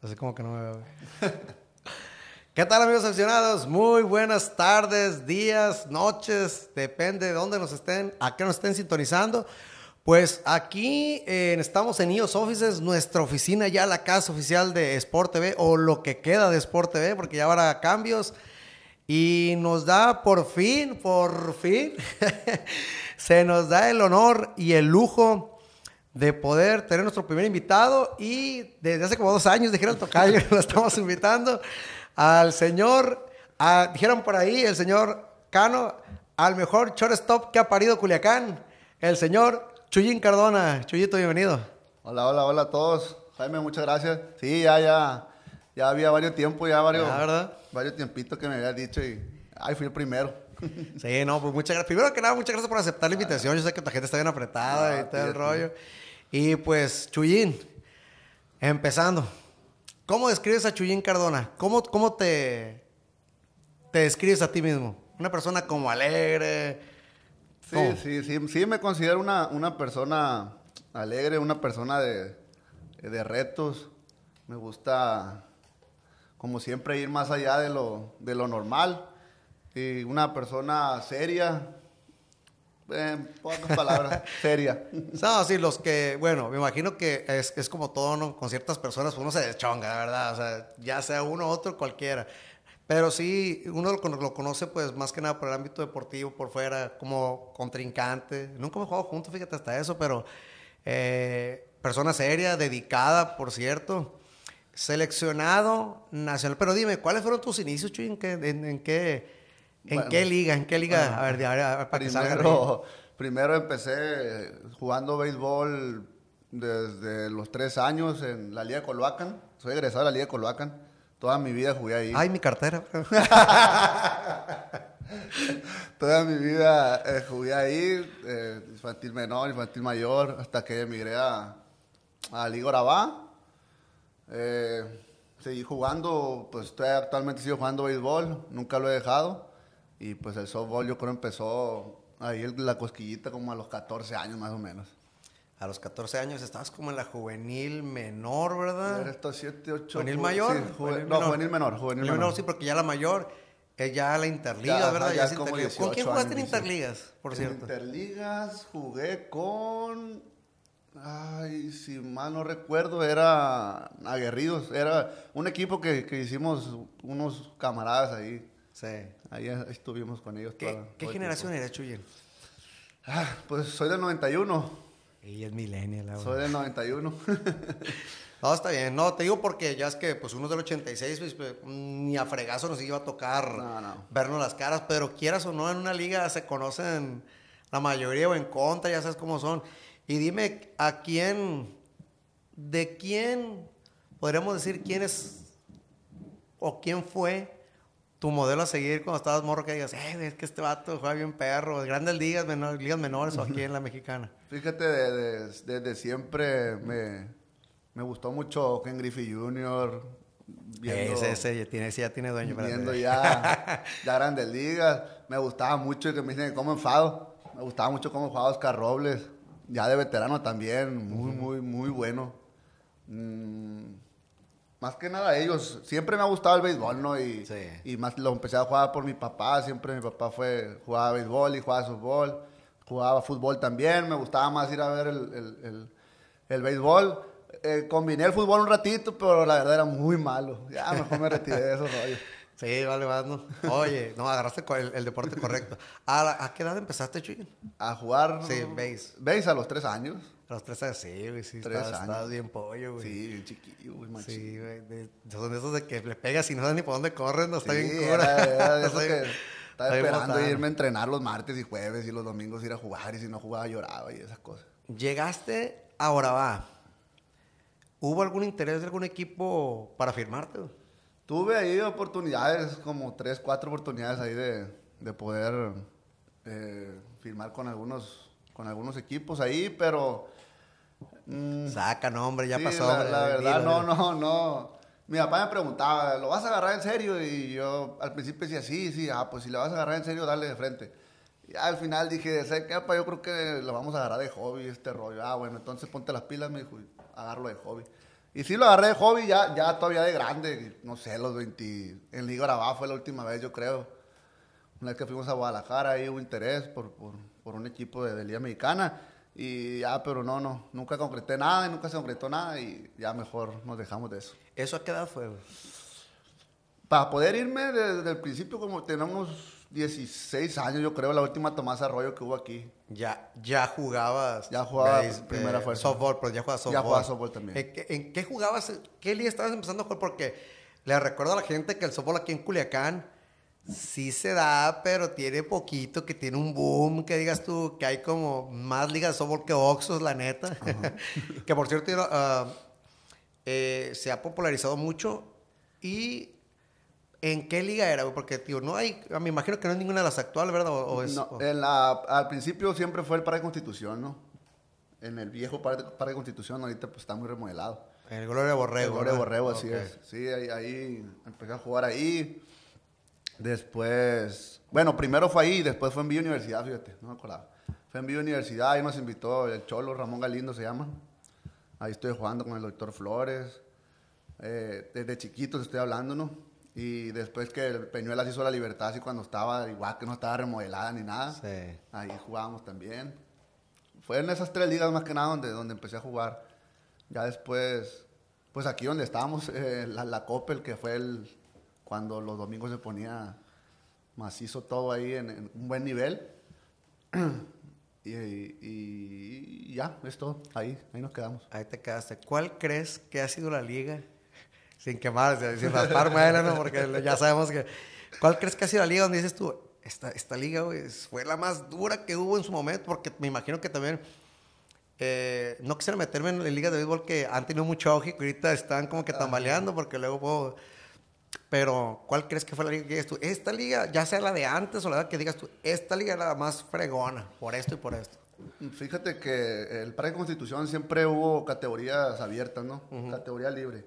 Así como que no me veo. ¿Qué tal, amigos aficionados? Muy buenas tardes, días, noches, depende de dónde nos estén, a qué nos estén sintonizando. Pues aquí estamos en IOS Offices, nuestra oficina ya, la casa oficial de Sport TV, o lo que queda de Sport TV, porque ya habrá cambios. Y nos da por fin, se nos da el honor y el lujo de poder tener nuestro primer invitado. Y desde hace como 2 años, dijeron el tocayo, lo estamos invitando al señor, dijeron por ahí, el señor Cano, al mejor shortstop que ha parido Culiacán, el señor Chuyín Cardona. Chuyito, bienvenido. Hola a todos. Jaime, muchas gracias. Sí, ya había varios tiempos, varios tiempitos que me habías dicho y fui el primero. Sí, no, pues muchas gracias. Primero que nada, muchas gracias por aceptar la invitación. Yo sé que la gente está bien apretada y todo el rollo. Y pues, Chuyín, empezando. ¿Cómo describes a Chuyín Cardona? ¿Cómo te describes a ti mismo? Una persona como alegre. Sí, me considero una persona alegre, una persona de retos. Me gusta, como siempre, ir más allá de lo normal. Y una persona seria, en pocas palabras, seria. No, sí, los que, bueno, me imagino que es como todo, ¿no? Con ciertas personas uno se deschonga, la verdad. O sea, ya sea uno u otro, cualquiera. Pero sí, uno lo conoce, pues, más que nada por el ámbito deportivo, por fuera, como contrincante. Nunca hemos jugado juntos, fíjate, hasta eso, pero persona seria, dedicada, por cierto. Seleccionado nacional. Pero dime, ¿cuáles fueron tus inicios, Chuy? ¿En qué liga? Bueno, A ver, para que salga. Primero empecé jugando béisbol desde los 3 años en la Liga de Colhuacán. Soy egresado de la Liga de Colhuacán. Toda mi vida jugué ahí. Ay, mi cartera. Toda mi vida jugué ahí, infantil menor, infantil mayor, hasta que emigré a Liga Orabá. Seguí jugando, pues actualmente sigo jugando béisbol, nunca lo he dejado. Y pues el softball yo creo empezó ahí la cosquillita como a los 14 años más o menos. A los 14 años estabas como en la juvenil menor, ¿verdad? Era estos 7, 8... ¿Juvenil mayor? Sí, juvenil menor. Sí, porque ya la mayor es ya la Interliga, ya, ¿verdad? Ya es como Interliga. 18 ¿Con quién jugaste años, en Interligas, por cierto? En Interligas jugué con... Ay, si mal no recuerdo, era Aguerridos. Era un equipo que hicimos unos camaradas ahí. Sí. Ahí estuvimos con ellos. ¿Qué generación eres, Chuyín? Pues soy del 91. Ella es millennial. Soy del 91. No, está bien. No, te digo porque ya es que pues uno es del 86, pues, ni a fregazo nos iba a tocar vernos las caras, pero quieras o no, en una liga se conocen la mayoría o en contra, ya sabes cómo son. Y dime, ¿de quién podríamos decir quién es o quién fue tu modelo a seguir cuando estabas morro, que digas, es que este vato juega bien perro, grandes ligas menores o aquí en la mexicana? Fíjate, desde siempre me gustó mucho Ken Griffey Jr. Ese ya tiene dueño. Viendo ya grandes ligas. Me gustaba mucho que me dicen cómo enfado. Me gustaba mucho cómo jugaba Oscar Robles. Ya de veterano también, muy bueno. Más que nada ellos. Siempre me ha gustado el béisbol, ¿no? Y más lo empecé a jugar por mi papá. Siempre mi papá jugaba béisbol y jugaba softball. Jugaba fútbol también. Me gustaba más ir a ver el béisbol. Combiné el fútbol un ratito, pero la verdad era muy malo. Ya mejor me retiré de esos rollos. Sí, vale, no. Oye, no, agarraste el deporte correcto. ¿A qué edad empezaste, Chuyín? A jugar... Sí, base. Base a los 3 años. A los 3 años, sí, güey, sí. 3 años. Estabas bien pollo, güey. Sí, bien chiquillo, güey, machín. Sí, güey. Son de esos de que le pegas y no sabes ni por dónde corres, no está bien cura. Era de esos que estaba esperando irme a entrenar los martes y jueves y los domingos ir a jugar, y si no jugaba lloraba y esas cosas. Llegaste a Orabá. ¿Hubo algún interés de algún equipo para firmarte, güey? Tuve ahí oportunidades, como 3, 4 oportunidades ahí de poder firmar con algunos equipos ahí, pero... Saca nombre, ya sí, pasó. La verdad, no. Mi papá me preguntaba, ¿lo vas a agarrar en serio? Y yo al principio decía, sí, pues si lo vas a agarrar en serio, dale de frente. Y al final dije, ¿sabes qué, papá? Yo creo que lo vamos a agarrar de hobby este rollo. Bueno, entonces ponte las pilas, me dijo, y agarro de hobby. Y sí lo agarré de hobby ya todavía de grande, no sé, los 20, en Liga Arabá fue la última vez, yo creo. Una vez que fuimos a Guadalajara, ahí hubo interés por un equipo de Liga Mexicana. Y ya, pero nunca concreté nada y nunca se concretó nada y ya mejor nos dejamos de eso. ¿Eso a qué edad fue, güey? Para poder irme desde el principio, como tenemos 16 años, yo creo, la última Tomás Arroyo que hubo aquí. Ya jugabas. Ya jugaba primera fuerza. Softball, pero ya jugabas softball. Ya jugaba softball también. ¿En qué jugabas? ¿Qué liga estabas empezando a jugar? Porque le recuerdo a la gente que el softball aquí en Culiacán sí se da, pero tiene poquito, que tiene un boom, que digas tú, que hay como más ligas de softball que Oxxos, la neta. Que por cierto, se ha popularizado mucho. ¿Y en qué liga era, güey? Porque, tío, no hay, me imagino que no es ninguna de las actuales, ¿verdad? Al principio siempre fue el Parque Constitución, ¿no? En el viejo Parque Constitución, ahorita pues está muy remodelado. El Gloria Borrego. El Gloria Borrego, así es. Sí, ahí empecé a jugar ahí. Después, bueno, primero fue ahí, después fue en Villa Universidad, fíjate, no me acordaba. Fue en Villa Universidad, ahí nos invitó el Cholo, Ramón Galindo se llama. Ahí estoy jugando con el doctor Flores. Desde chiquitos estoy hablando, ¿no? Y después que el Peñuelas hizo la Libertad, así cuando estaba, igual que no estaba remodelada ni nada. Sí. Ahí jugábamos también. Fue en esas 3 ligas más que nada donde empecé a jugar. Ya después, pues aquí donde estábamos, la Coppel, que fue cuando los domingos se ponía macizo todo ahí en un buen nivel. Y ya, es todo. Ahí nos quedamos. Ahí te quedaste. ¿Cuál crees que ha sido la liga? Sin quemarse, sin rasparme, ¿no? Porque ya sabemos que... ¿Cuál crees que ha sido la liga donde dices tú, esta liga, güey, fue la más dura que hubo en su momento? Porque me imagino que también... no quisiera meterme en ligas de béisbol que han tenido mucho auge y que ahorita están como que tambaleando porque luego puedo... Pero, ¿cuál crees que fue la liga que digas tú? Esta liga, ya sea la de antes o la que digas tú, esta liga era la más fregona, por esto y por esto. Fíjate que el Parque Constitución siempre hubo categorías abiertas, ¿no? Categoría libre.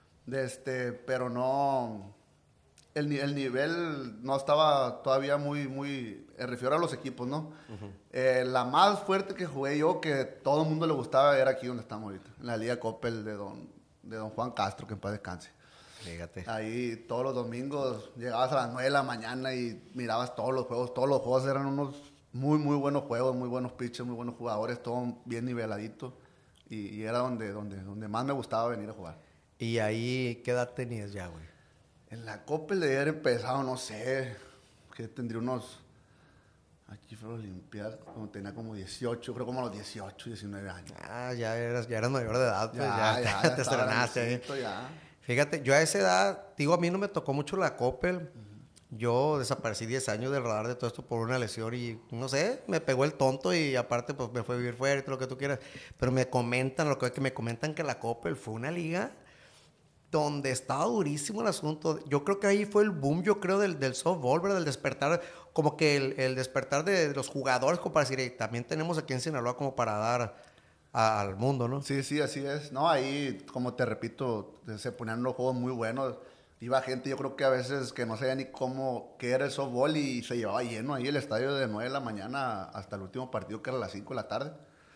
Pero no... El nivel no estaba todavía muy... refiero a los equipos, ¿no? La más fuerte que jugué yo, que todo el mundo le gustaba, era aquí donde estamos ahorita. En la Liga Coppel de don Juan Castro, que en paz descanse. Fíjate. Ahí todos los domingos llegabas a las 9 de la mañana y mirabas todos los juegos. Todos los juegos eran unos muy buenos juegos, muy buenos pitchers, muy buenos jugadores, todo bien niveladito. Y era donde más me gustaba venir a jugar. ¿Y ahí qué edad tenías ya, güey? En la Copa de haber empezado, no sé, que tendría unos... Aquí fue la Olimpiada, cuando tenía como 18, creo como a los 18, 19 años. Ah, ya eras mayor de edad, pues ya te estrenaste ahí. Ya. Fíjate, yo a esa edad, digo, a mí no me tocó mucho la Coppel. Yo desaparecí 10 años del radar de todo esto por una lesión y, no sé, me pegó el tonto y aparte pues me fue a vivir fuera y todo lo que tú quieras. Pero me comentan que la Coppel fue una liga donde estaba durísimo el asunto. Yo creo que ahí fue el boom, del softball, ¿verdad? Del despertar, como que el despertar de los jugadores, como para decir, también tenemos aquí en Sinaloa como para dar al mundo, ¿no? Sí, así es. No, ahí, como te repito, se ponían unos juegos muy buenos. Iba gente, yo creo que a veces que no sabía ni qué era el softball y se llevaba lleno ahí el estadio de 9 de la mañana hasta el último partido que era a las 5 de la tarde.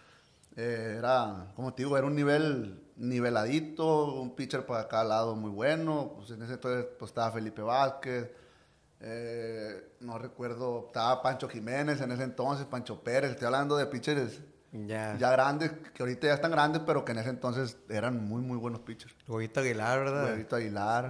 Era, como te digo, era un nivel niveladito, un pitcher para cada lado muy bueno. Pues en ese entonces pues, estaba Felipe Vázquez, no recuerdo, estaba Pancho Jiménez en ese entonces, Pancho Pérez. Estoy hablando de pitchers ya grandes, que ahorita ya están grandes, pero que en ese entonces eran muy buenos pitchers. Huevito Aguilar, ¿verdad? Huevito Aguilar.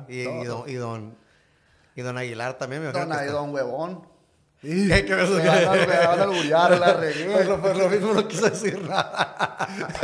Y don Aguilar también, me imagino. Don Huevón. ¿Qué me van a alburear, la regué. Por lo mismo no quise decir nada.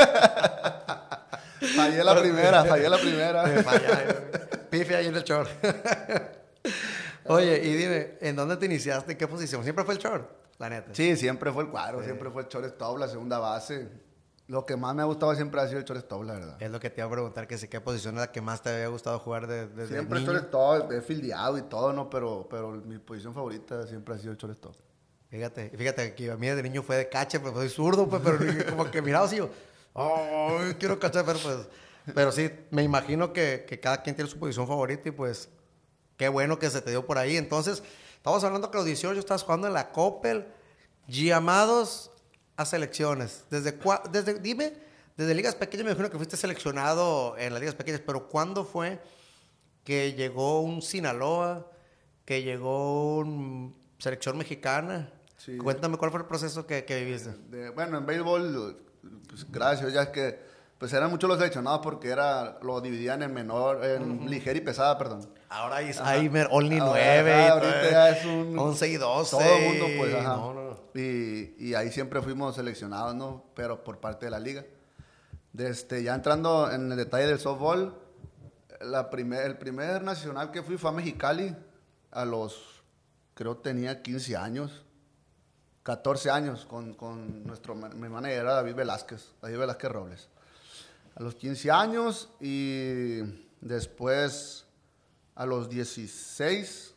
Fallé la primera. Pife ahí en el short. Oye, y dime, ¿en dónde te iniciaste? ¿En qué posición? ¿Siempre fue el short? La neta. Sí, siempre fue el cuadro, siempre fue el shortstop, la segunda base. Lo que más me ha gustado siempre ha sido el shortstop, la verdad. Es lo que te iba a preguntar, que si qué posición es la que más te había gustado jugar desde siempre niño. El shortstop, he fildeado y todo, ¿no? Pero mi posición favorita siempre ha sido el shortstop. Fíjate que a mí de niño fue de catcher, pues soy zurdo, pues, pero como que miraba así yo, quiero catcher, pero sí, me imagino que cada quien tiene su posición favorita y pues qué bueno que se te dio por ahí. Entonces, estamos hablando que a los 18 estabas jugando en la Coppel, llamados a selecciones. Dime, Desde ligas pequeñas me imagino que fuiste seleccionado en las ligas pequeñas, pero ¿cuándo fue que llegó un Sinaloa, que llegó un selección mexicana? Sí. Cuéntame cuál fue el proceso que viviste. Bueno, en béisbol, pues gracias, ya es que pues eran muchos los seleccionados porque lo dividían en menor, en ligera y pesada, perdón. Ahora hay only Ahora, 9 ahorita ya es un 11 y 12. todo el mundo, pues, ajá. No. Y ahí siempre fuimos seleccionados, ¿no? Pero por parte de la liga. Ya entrando en el detalle del softball, el primer nacional que fui fue a Mexicali creo tenía 15 años, 14 años, con mi manager era David Velázquez Robles. A los 15 años y después a los 17,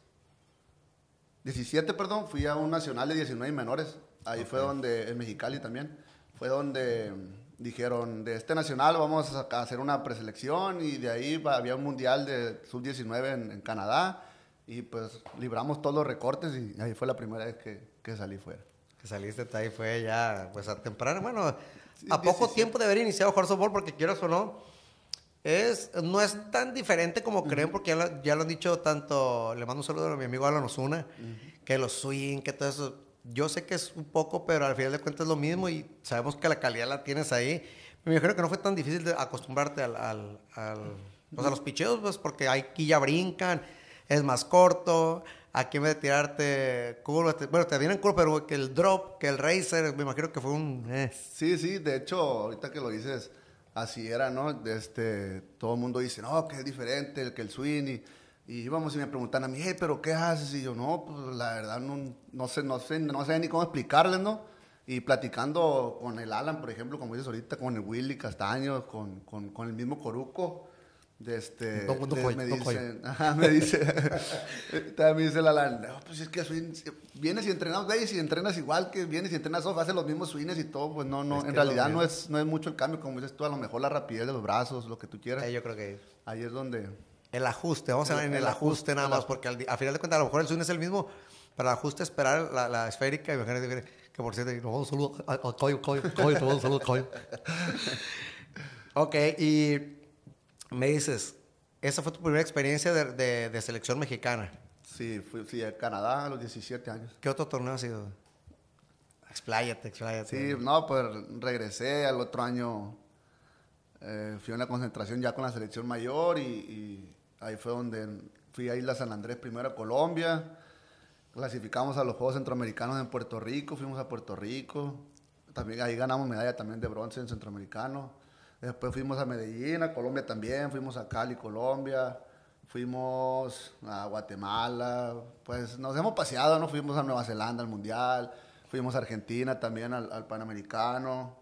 perdón, fui a un nacional de 19 y menores. Ahí fue donde, en Mexicali también, fue donde dijeron, de este nacional vamos a hacer una preselección y de ahí había un mundial de sub-19 en Canadá y pues libramos todos los recortes y ahí fue la primera vez que salí fuera. Que saliste de ahí fue ya, pues a temprano, bueno, Sí, a poco 17. tiempo de haber iniciado a jugar softball, porque quieras o no, no es tan diferente como creen, porque ya lo han dicho tanto, le mando un saludo a mi amigo Alan Osuna, que los swing, que todo eso, yo sé que es un poco, pero al final de cuentas es lo mismo y sabemos que la calidad la tienes ahí. Me imagino que no fue tan difícil de acostumbrarte pues a los picheos, pues porque aquí ya brincan, es más corto, aquí en vez de tirarte curva, bueno, te vienen curva, pero que el drop, que el racer, me imagino que fue Sí, de hecho, ahorita que lo dices, así era, ¿no? Todo el mundo dice, no, que es diferente, que el swing, y íbamos y me preguntan a mí, hey, ¿pero qué haces? Y yo, no, pues la verdad no sé ni cómo explicarles, ¿no? Y platicando con el Alan, por ejemplo, como dices ahorita, con el Willy Castaño, con el mismo Coruco, me dice, también me dice el Alan, no, pues es que vienes y entrenas, veis y entrenas igual que vienes y entrenas off, haces los mismos swings y todo, pues no, en realidad no es mucho el cambio, como dices tú, a lo mejor la rapidez de los brazos, lo que tú quieras. Yo creo que ahí es donde... el ajuste, vamos a ver en el ajuste nada más, porque al final de cuentas a lo mejor el swing es el mismo, pero el ajuste esperar la esférica, imagínate que por cierto, nos vamos un saludo al Coyo, te mando un saludo al Coyo. Ok, y me dices, esa fue tu primera experiencia de selección mexicana. Sí, fui a Canadá a los 17 años. ¿Qué otro torneo ha sido? Expláyate. Sí, no, pues regresé al otro año, fui a una concentración ya con la selección mayor y ahí fue donde fui a Isla San Andrés primero a Colombia, clasificamos a los Juegos Centroamericanos en Puerto Rico, fuimos a Puerto Rico, también ahí ganamos medalla también de bronce en Centroamericano. Después fuimos a Medellín, a Colombia también, fuimos a Cali, Colombia, fuimos a Guatemala, pues nos hemos paseado, ¿no? Fuimos a Nueva Zelanda al Mundial, fuimos a Argentina también al Panamericano,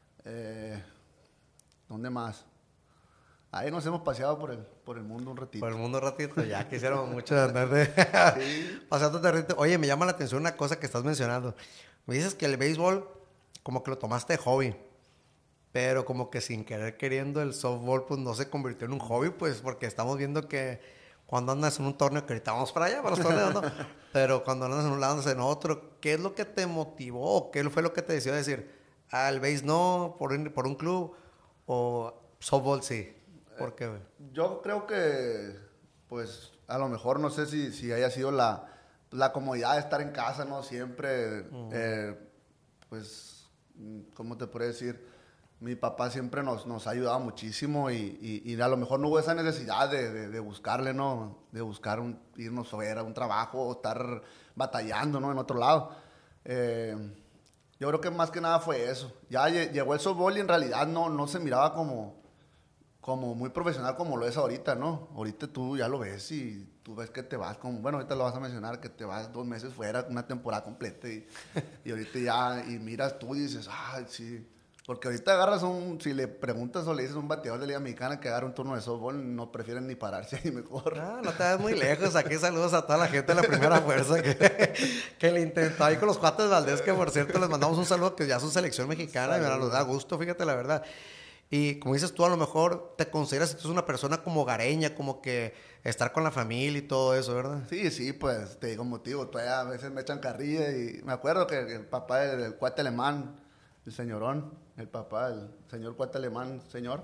¿dónde más? Ahí nos hemos paseado por el mundo un ratito. Por el mundo un ratito, ya quisiéramos mucho andar Sí. pasando de ratito. Oye, me llama la atención una cosa que estás mencionando. Me dices que el béisbol como que lo tomaste de hobby. Pero como que sin querer queriendo el softball pues no se convirtió en un hobby, pues porque estamos viendo que cuando andas en un torneo, que ahorita vamos para allá, para los torneos, ¿no? Pero cuando andas en un lado, andas en otro, ¿qué es lo que te motivó? ¿Qué fue lo que te decidió decir? El béis no, por un club, o softball sí? ¿Por qué, güey? Yo creo que, pues, a lo mejor no sé si haya sido la comodidad de estar en casa, ¿no? Siempre, pues, ¿cómo te puedo decir? Mi papá siempre nos ha ayudado muchísimo y a lo mejor no hubo esa necesidad de buscarle, ¿no? De buscar irnos fuera, un trabajo o estar batallando, ¿no? En otro lado. Yo creo que más que nada fue eso. Ya llegó el softball y en realidad no se miraba como muy profesional como lo es ahorita, ¿no? Ahorita tú ya lo ves y tú ves que te vas, bueno, ahorita lo vas a mencionar, que te vas 2 meses fuera, una temporada completa y ahorita ya, y miras tú y dices, sí. Porque ahorita agarras si le preguntas o le dices a un bateador de Liga Mexicana que agarra un turno de softball, no prefieren ni pararse ahí mejor. No te vas muy lejos. Aquí saludos a toda la gente de la Primera Fuerza que le intentó ahí con los Cuates Valdés, que por cierto les mandamos un saludo, que ya son selección mexicana, y nos da gusto, fíjate la verdad. Y como dices tú, a lo mejor te consideras que tú eres una persona como hogareña, como que estar con la familia y todo eso, ¿verdad? Sí, pues te digo motivo, todavía a veces me echan carrilla y me acuerdo que el papá del cuate alemán el señorón, el papá, el señor Cuate Alemán, señor,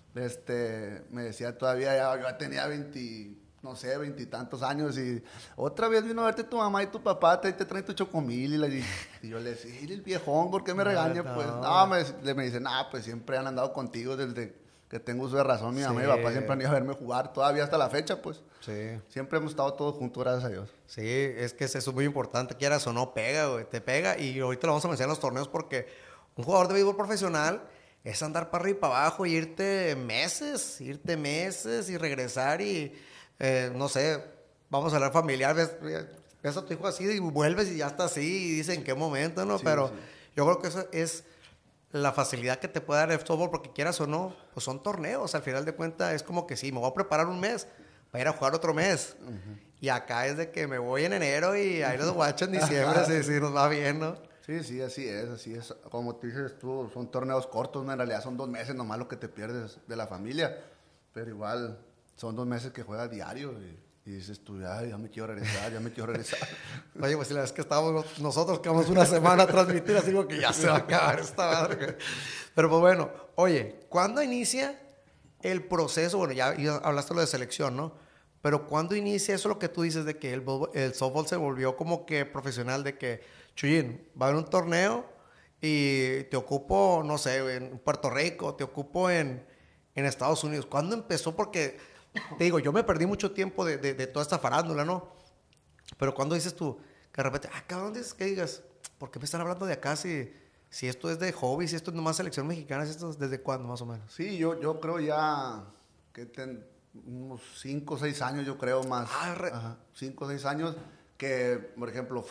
me decía todavía, ya, yo ya tenía 20, no sé, 20 y tantos años, y otra vez vino a verte tu mamá y tu papá, te traen tu chocomil, y yo le decía, "¿Y el viejón, ¿por qué me regaña?" Pues, no, me dice, nah, pues siempre han andado contigo desde que tengo uso de razón, mi mamá y mi papá siempre han ido a verme jugar, todavía hasta la fecha, pues. Sí. Siempre hemos estado todos juntos, gracias a Dios. Sí, es que eso es muy importante, quieras o no, pega, güey, te pega, y ahorita lo vamos a mencionar en los torneos porque un jugador de béisbol profesional es andar para arriba y para abajo y irte meses y regresar y, no sé, vamos a hablar familiar, ves a tu hijo así y vuelves y ya está así y dicen en qué momento, ¿no? Sí, Pero sí. yo creo que eso es la facilidad que te puede dar el softball porque quieras o no, pues son torneos, al final de cuentas es como que sí, me voy a preparar un mes para ir a jugar otro mes. Y acá es de que me voy en enero y ahí los guachos en diciembre si nos va bien, ¿no? Sí, sí, así es, así es. Como te dices tú, son torneos cortos, ¿no? En realidad son 2 meses nomás lo que te pierdes de la familia. Pero igual son 2 meses que juegas diario y dices tú, "Ay, ya me quiero regresar, ya me quiero regresar." Oye, pues si la vez que estábamos nosotros, que vamos una semana a transmitir, así como que ya se va a acabar esta madre. Güey. Pero pues bueno, oye, ¿cuándo inicia el proceso? Bueno, ya hablaste lo de selección, ¿no? Pero ¿cuándo inicia eso lo que tú dices de que el softball se volvió como que profesional? De que, Chuyín, va a haber un torneo y te ocupo, no sé, en Puerto Rico, te ocupo en Estados Unidos. ¿Cuándo empezó? Porque, te digo, yo me perdí mucho tiempo de toda esta farándula, ¿no? Pero cuando dices tú, que de repente, cabrón, que digas, ¿por qué me están hablando de acá si esto es de hobby, si esto es nomás selección mexicana, si esto es desde cuándo más o menos? Sí, yo creo ya que unos 5 o 6 años, yo creo más. Ajá, 5 o 6 años que, por ejemplo,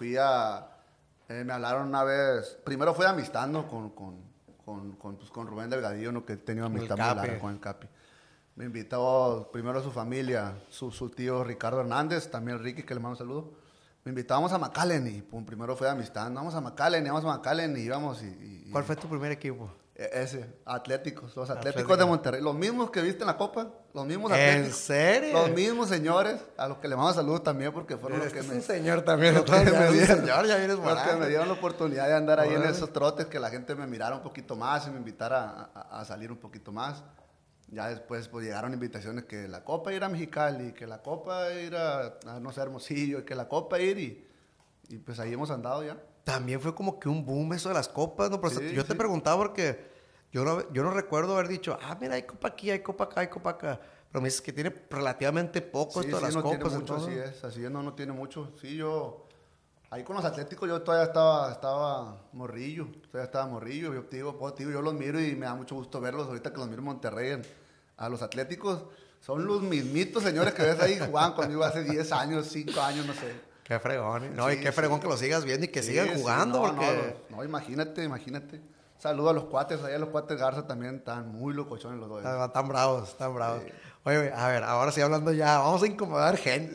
me hablaron una vez, primero fui amistando con Rubén Delgadillo, ¿no? Que he tenido amistad muy larga con el Capi. Me invitó primero a su familia, su tío Ricardo Hernández, también Ricky, que le mando un saludo. Me invitábamos a McAllen y primero fue de amistad. Vamos a McAllen y íbamos ¿Cuál fue tu primer equipo? Ese, los Atléticos de Monterrey. Los mismos que viste en la Copa, los mismos Atléticos. ¿En serio? Los mismos señores, a los que le mando saludos también porque fueron los que me... un señor también. Los que me dieron, ya vienes los que me dieron la oportunidad de andar ahí en Órale. esos trotes, que la gente me mirara un poquito más y me invitara a salir un poquito más. Ya después pues llegaron invitaciones que la Copa ir a Mexicali, que la Copa ir a no sé, Hermosillo, y que la Copa ir y pues ahí hemos andado ya. También fue como que un boom eso de las copas, ¿no? Pero Sí, yo te preguntaba porque yo no recuerdo haber dicho, mira, hay copa aquí, hay copa acá, hay copa acá. Pero me dices que tiene relativamente poco esto de las no copas. tiene mucho, Entonces... así es, no tiene mucho. Sí, ahí con los Atléticos yo todavía estaba morrillo, yo te digo, yo los miro y me da mucho gusto verlos ahorita que los miro en Monterrey, a los Atléticos, son los mismitos señores que ves ahí, jugaban conmigo hace 10 años, 5 años, no sé. Qué fregón, ¿eh? No, Sí, y qué fregón sí. que lo sigas viendo y que sigan jugando, no, porque... No, imagínate. Saludos a los cuates, allá los cuates Garza también están muy locochones los dos. Están bravos, están bravos. Sí. Oye, a ver, ahora sí hablando ya, vamos a incomodar gente.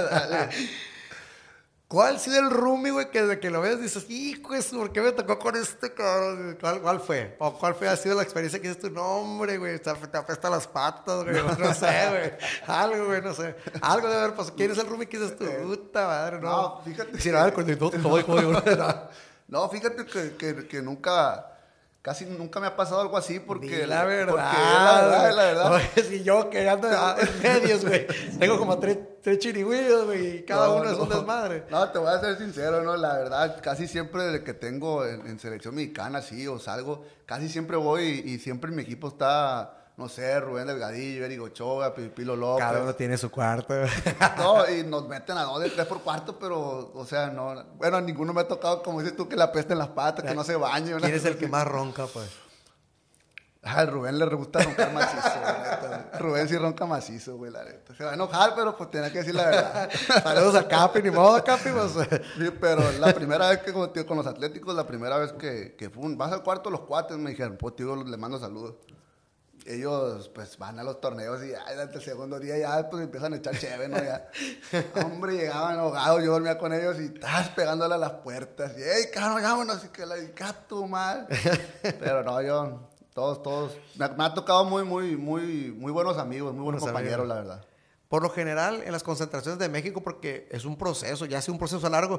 ¿Cuál ha sido el roomie, güey, que desde que lo ves dices, hijo, ¿por qué me tocó con este cabrón? ¿Cuál fue? ¿O cuál ha sido la experiencia que dices tú? No, hombre, güey, te apesta las patas, güey, no sé, güey. Algo, güey, no sé. Algo debe haber pasado. ¿Quién es el roomie que dices tú? Puta madre, no. No, fíjate. Quisiera ver con el todo dijo, No, fíjate que casi nunca me ha pasado algo así porque... La verdad. Porque la verdad. Oye, si yo que ando en medios, güey. Tengo como tres chirigüillos, güey, y cada uno es un desmadre. No, te voy a ser sincero, ¿no? La verdad, casi siempre desde que tengo en selección mexicana, sí, o salgo, casi siempre voy y siempre en mi equipo está, no sé, Rubén Delgadillo, Eric Ochoa, Pilo López. Cada uno tiene su cuarto. No, y nos meten a 2 de 3 por cuarto, pero, o sea, no. Bueno, ninguno me ha tocado, como dices tú, que la peste en las patas, que no se bañe. ¿Quién es el que más ronca, pues? Al Rubén le gusta roncar macizo, güey, neta. Rubén sí ronca macizo, güey, la neta. Se va a enojar, pero pues tenía que decir la verdad. Saludos a Capi, ni modo, Capi, pues. Sí, pero la primera vez que con los Atléticos, la primera vez que fue vas al cuarto, los cuates me dijeron, pues, tío, le mando saludos. Ellos, pues, van a los torneos y durante el segundo día ya, pues, empiezan a echar chévere, ¿no? Ya. Hombre, llegaban ahogados, yo dormía con ellos y estás pegándole a las puertas. Y, ¡ey, cabrón, vámonos! Y que la gato mal. Pero no, todos. Me ha tocado muy buenos amigos, muy buenos compañeros, la verdad. Por lo general, en las concentraciones de México, porque es un proceso, ya hace un proceso largo,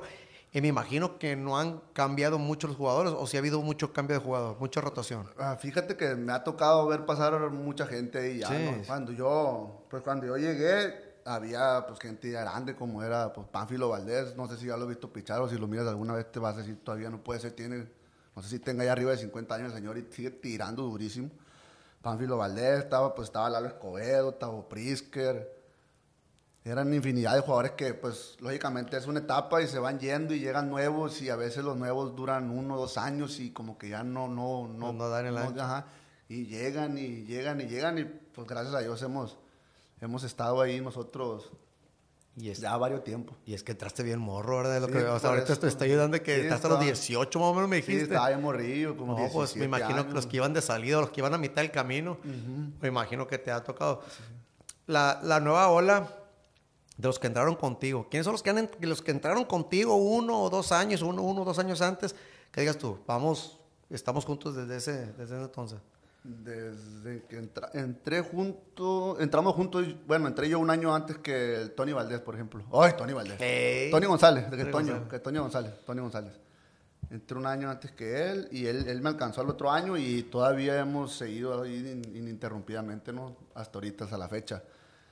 Y me imagino que no han cambiado mucho los jugadores, o si ha habido mucho cambio de jugador, mucha rotación. Fíjate que me ha tocado ver pasar mucha gente ahí ya, Sí. ¿no? Cuando yo llegué, había pues gente ya grande como era pues Pánfilo Valdés, no sé si ya lo has visto pichar o si lo miras alguna vez te vas a decir todavía no puede ser, no sé si tenga ya arriba de 50 años el señor y sigue tirando durísimo. Pánfilo Valdés, estaba Lalo Escobedo, estaba Prisker, eran infinidad de jugadores que pues lógicamente es una etapa y se van yendo y llegan nuevos y a veces los nuevos duran 1 o 2 años y como que ya no dan el ancho. ajá, y llegan y pues gracias a Dios hemos estado ahí nosotros ya varios tiempos. Y es que entraste bien morro, ¿verdad? De lo Sí, que, o sea, por ahorita eso. te estoy ayudando de que Sí, estás hasta los estaba- 18 más o menos, me Sí, dijiste. estaba bien morrillo, como No, pues me 17 imagino que años. los que iban de salida, los que iban a mitad del camino, me imagino que te ha tocado. La nueva ola de los que entraron contigo, ¿quiénes son los que entraron contigo 1 o 2 años, uno o 2 años antes? Que digas tú, estamos juntos desde ese entonces. Desde que entramos juntos, bueno, entré yo un año antes que el Tony Valdés, por ejemplo. ¡Ay, Tony Valdés! Hey. Tony González, Tony González. Entré un año antes que él y él me alcanzó al otro año y todavía hemos seguido ahí ininterrumpidamente, ¿no? Hasta ahorita, hasta la fecha.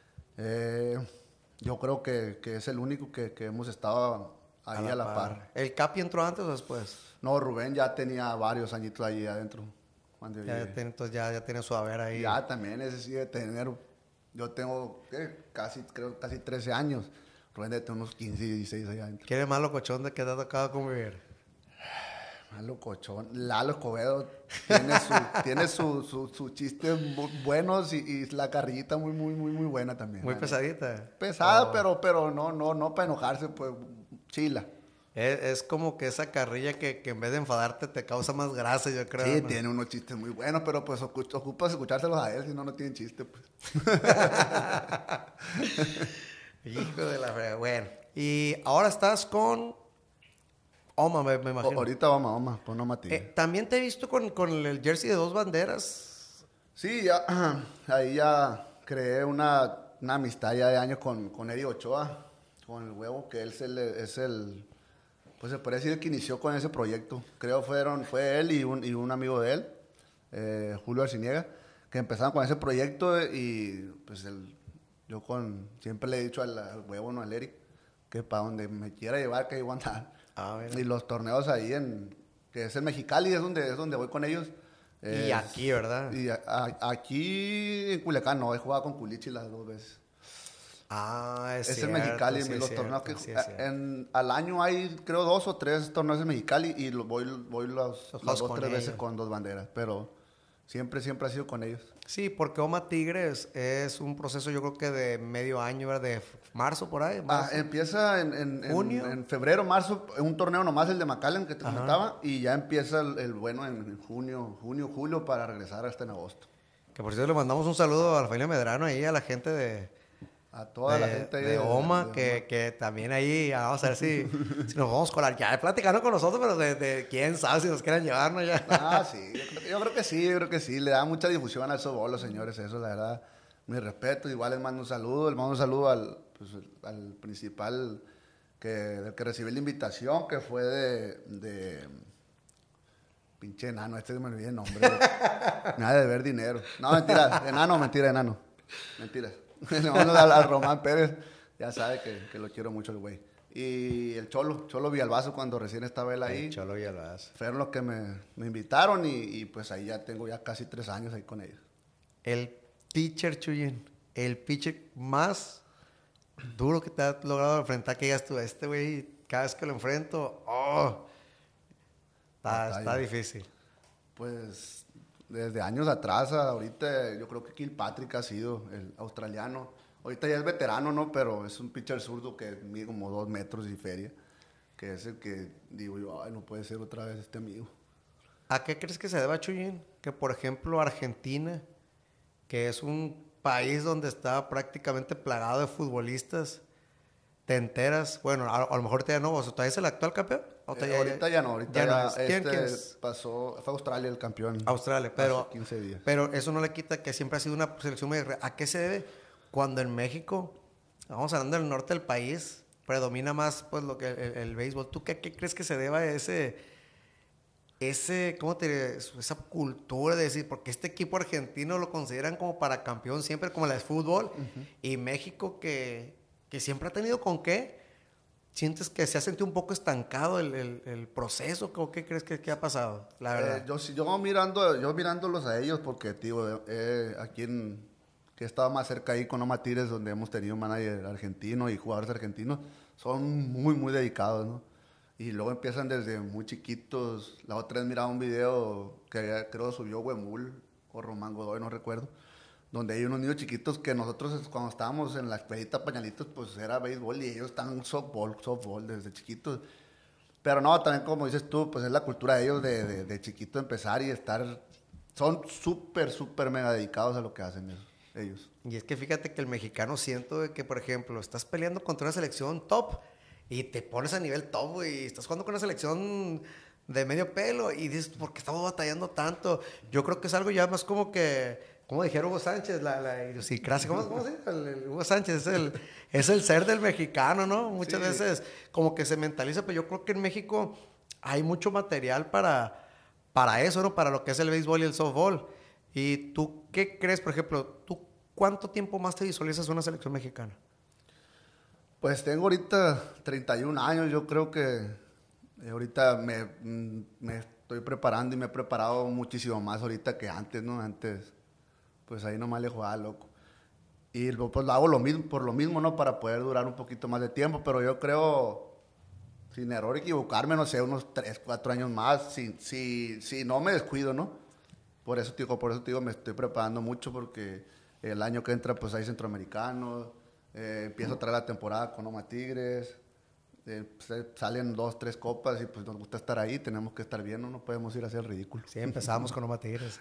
Yo creo que es el único que hemos estado ahí a la par. ¿El Capi entró antes o después? No, Rubén ya tenía varios añitos ahí adentro. Cuando yo llegué. Entonces ya tiene su haber ahí. Ya también ese sí de tener. Yo tengo casi 13 años. Rubén debe tener unos 15, 16 allá adentro. ¿Quién es más locochón de que te ha tocado convivir? Más locochón. Lalo Escobedo tiene sus chistes buenos y la carrillita muy buena también. Muy pesadita. Pesada, pero no para enojarse, pues chila. Es como que esa carrilla que en vez de enfadarte te causa más grasa, yo creo. Sí, ¿no? tiene unos chistes muy buenos, pero pues ocupas escuchárselos a él, si no tienen chiste, pues. Hijo de la fregada. Bueno, y ahora estás con Oma, me imagino. Ahorita vamos, pues no Matías. También te he visto con el jersey de 2 banderas. Sí, ya, ahí ya creé una amistad ya de años con Eddie Ochoa, con el huevo, que él es el, pues se puede decir el que inició con ese proyecto. Creo fue él y un amigo de él, Julio Arciniega, que empezaron con ese proyecto y pues siempre le he dicho al huevo, no al Eric, que para donde me quiera llevar, que iba a andar. Y los torneos ahí que es en Mexicali, es donde voy con ellos. Y aquí, ¿verdad? Y aquí en Culiacán no, he jugado con Culichi las 2 veces. Es Es cierto, en Mexicali, sí, los es torneos cierto, que sí, es cierto. al año hay creo 2 o 3 torneos en Mexicali y voy las juegas 2 o con 3 veces ellos. con 2 banderas, pero siempre ha sido con ellos. Sí, porque Oma Tigres es un proceso yo creo que de medio año, ¿verdad? De marzo por ahí. Marzo. Empieza ¿Junio? en febrero, marzo, un torneo nomás, el de McAllen que te comentaba, y ya empieza el bueno en junio, julio para regresar hasta en agosto. Que por cierto le mandamos un saludo a la familia Medrano ahí, a la gente A toda la gente ahí de Oma, que también ahí, vamos a ver si nos vamos a colar. Ya platicando con nosotros, pero de quién sabe si nos quieren llevarnos ya. Sí, yo creo que sí, le da mucha difusión al softball, los señores, eso, la verdad, mi respeto, igual les mando un saludo al principal del que recibí la invitación, que fue de pinche enano, me olvidé el nombre, me ha de ver dinero, no, mentira, enano, mentiras. Le mando al Román Pérez, ya sabe que lo quiero mucho el güey. Y el Cholo Villalbazo, cuando recién estaba él ahí. El Cholo Villalbazo. Fueron los que me invitaron y pues ahí ya tengo casi 3 años ahí con ellos. El pitcher, Chuyín, el pitcher más duro que te ha logrado enfrentar, que digas tú, este güey, cada vez que lo enfrento, está difícil. Pues desde años atrás, ahorita yo creo que Kilpatrick ha sido el australiano. Ahorita ya es veterano, ¿no? Pero es un pitcher zurdo que mide como 2 metros y feria. Que es el que digo yo, ay, no puede ser otra vez este amigo. ¿A qué crees que se deba, Chuyín? Que, por ejemplo, Argentina, que es un país donde está prácticamente plagado de futbolistas, te enteras, bueno, a lo mejor ya no, o sea, ¿todavía es el actual campeón? Ahorita ya no, ahorita ya es. ¿Quién es? fue Australia el campeón. Australia, pero, hace 15 días. Pero eso no le quita que siempre ha sido una selección muy... ¿A qué se debe? Cuando en México, vamos hablando del norte del país, predomina más pues lo que el béisbol. ¿Tú qué crees que se deba a ¿cómo te diré? Esa cultura de decir, porque este equipo argentino lo consideran como para campeón siempre, como la de fútbol, y México que siempre ha tenido con qué? ¿Sientes que se ha sentido un poco estancado el proceso? ¿O qué crees que ha pasado? La verdad. Yo mirándolos a ellos, porque, tío, que he estado más cerca ahí con Oma Tigres, donde hemos tenido un manager argentino y jugadores argentinos, son muy, muy dedicados, ¿no? Y luego empiezan desde muy chiquitos. La otra vez miraba un video que creo subió Huemul o Román Godoy, no recuerdo, donde hay unos niños chiquitos que nosotros cuando estábamos en la escuelita pañalitos, pues era béisbol y ellos están softball desde chiquitos. Pero no, también como dices tú, pues es la cultura de ellos de chiquito empezar y estar, son súper, súper mega dedicados a lo que hacen ellos. Y es que fíjate que el mexicano siento de que, por ejemplo, estás peleando contra una selección top y te pones a nivel top, güey, y estás jugando con una selección de medio pelo y dices, ¿por qué estamos batallando tanto? Yo creo que es algo ya más como dijera Hugo Sánchez, la idiosincrasia, ¿cómo se dice? Hugo Sánchez es el ser del mexicano, ¿no? Muchas veces como que se mentaliza, pero yo creo que en México hay mucho material para eso, ¿no? Para lo que es el béisbol y el softball. ¿Y tú qué crees, por ejemplo, tú cuánto tiempo más te visualizas una selección mexicana? Pues tengo ahorita 31 años, yo creo que ahorita me estoy preparando y me he preparado muchísimo más ahorita que antes, ¿no? Antes, pues ahí nomás le jugaba loco. Y pues lo hago por lo mismo, ¿no? Para poder durar un poquito más de tiempo, pero yo creo, sin error equivocarme, no sé, unos 3, 4 años más, si no me descuido, ¿no? Por eso te digo, me estoy preparando mucho porque el año que entra, pues hay centroamericanos. Empiezo a traer la temporada con Oma Tigres. Salen 2, 3 copas y pues nos gusta estar ahí. Tenemos que estar bien, no podemos ir a hacer el ridículo. Sí, empezamos con Oma Tigres.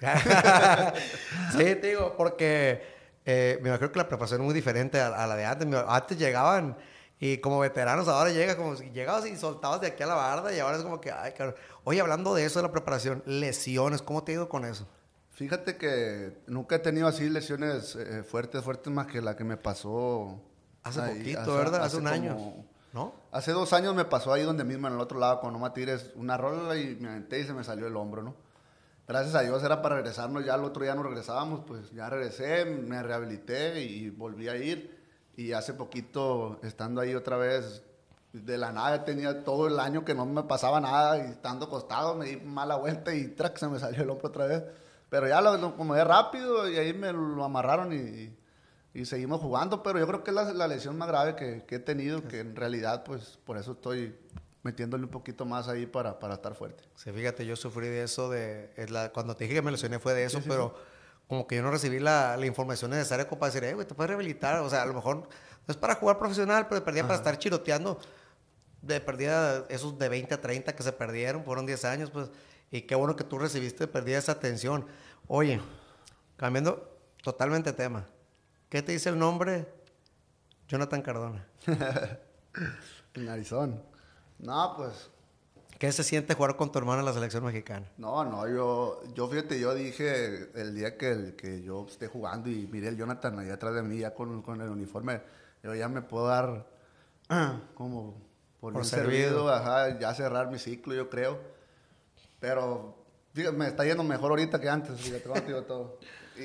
Sí, te digo, porque me imagino que la preparación es muy diferente a la de antes. Antes llegaban y como veteranos, ahora como si llegabas y soltabas de aquí a la barda y ahora es como que, ay, claro. Oye, hablando de eso, de la preparación, lesiones, ¿cómo te ha ido con eso? Fíjate que nunca he tenido así lesiones fuertes más que la que me pasó. Hace poquito, ¿verdad? Hace un año, ¿no? Hace 2 años me pasó ahí donde mismo, en el otro lado, con Oma Tigres, una rola y me aventé y se me salió el hombro, ¿no? Gracias a Dios era para regresarnos, ya el otro día no regresábamos, pues ya regresé, me rehabilité y volví a ir. Y hace poquito, estando ahí otra vez, de la nada tenía todo el año que no me pasaba nada y estando acostado me di mala vuelta y track, se me salió el hombro otra vez. Pero ya lo acomodé rápido y ahí me lo amarraron y seguimos jugando. Pero yo creo que es la lesión más grave que he tenido, que en realidad, pues, por eso estoy metiéndole un poquito más ahí para estar fuerte. Sí, fíjate, yo sufrí de eso, cuando te dije que me lesioné fue de eso, pero como que yo no recibí la información necesaria como para decir, güey, te puedes rehabilitar. O sea, a lo mejor no es para jugar profesional, pero de perdida para estar chiroteando. De perdida, esos de 20 a 30 que se perdieron, fueron 10 años, pues. Y qué bueno que tú recibiste de perdida esa atención. Oye, cambiando totalmente de tema. ¿Qué te dice el nombre Jonathan Cardona? Narizón. No, pues... ¿Qué se siente jugar con tu hermano en la selección mexicana? No, yo fíjate, yo dije el día que yo esté jugando y miré el Jonathan ahí atrás de mí ya con el uniforme, yo ya me puedo dar como por servido, ya cerrar mi ciclo, yo creo. Pero fíjate, me está yendo mejor ahorita que antes, fíjate, te digo todo.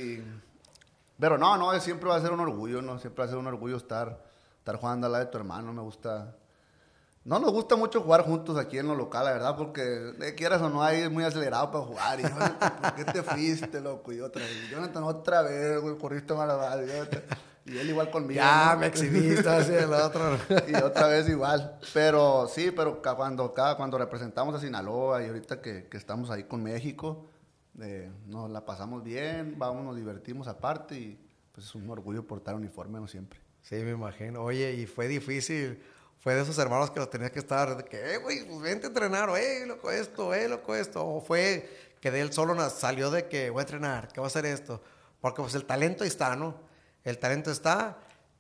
Pero no, siempre va a ser un orgullo, ¿no? Siempre va a ser un orgullo estar jugando al lado de tu hermano, me gusta. No nos gusta mucho jugar juntos aquí en lo local, la verdad, porque quieras o no, ahí es muy acelerado para jugar. Y yo, ¿por qué te fuiste, loco? Y otra vez, Jonathan, otra vez, güey, corriste mal. Y él igual conmigo. Ya, ¿no? me exhibiste, así el otro. Y otra vez igual. Pero sí, cuando representamos a Sinaloa y ahorita que estamos ahí con México, nos la pasamos bien, nos divertimos aparte y pues es un orgullo portar uniforme, no siempre. Sí, me imagino. Oye, y fue difícil. Fue de esos hermanos que los tenías que estar, de que, güey, pues vente a entrenar, loco esto. O fue que de él solo salió de que voy a entrenar, que voy a hacer esto. Porque pues el talento ahí está, ¿no? El talento está,